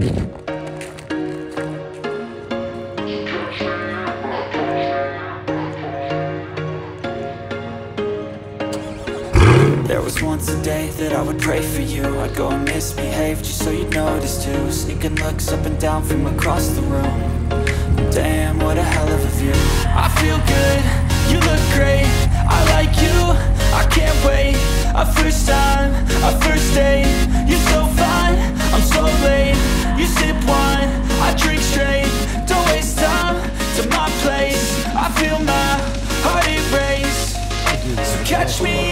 There was once a day that I would pray for you. I'd go and misbehave just so you'd notice too. Sneaking looks up and down from across the room. Damn, what a hell of a view. I feel good, you look great, I like you, I can't wait. A first time, a first date. You're so fine, I'm so late. You sip wine, I drink straight. Don't waste time to my place. I feel my heart erase. So catch me